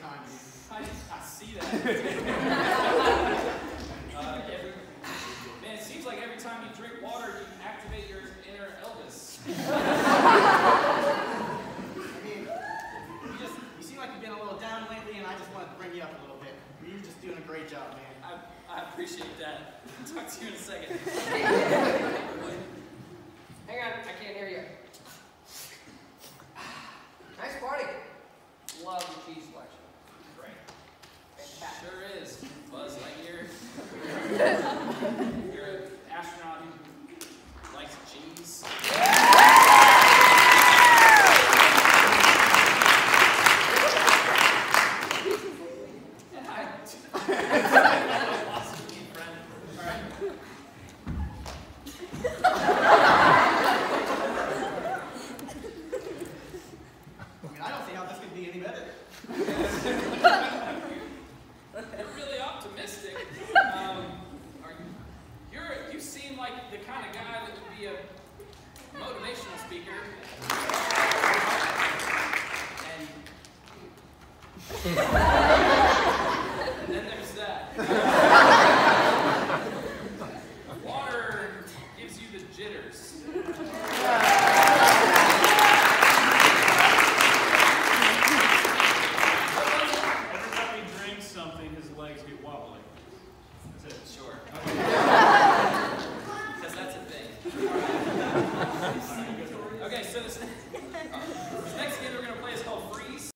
time, dude. I see that. Man, it seems like every time you drink water, you activate your inner Elvis. I mean, you seem like you've been a little down lately, and I just want to bring you up a little bit. You're just doing a great job, man. I appreciate that. I'll talk to you in a second. Hang on, I can't hear you. Nice party. Love the cheese selection. Great. Fantastic. Sure is. Buzz Lightyear. You're an astronaut who likes cheese. You're really optimistic. You seem like the kind of guy that would be a motivational speaker. And then there's that. Water gives you the jitters. Sure. Because that's a thing. Okay, so this next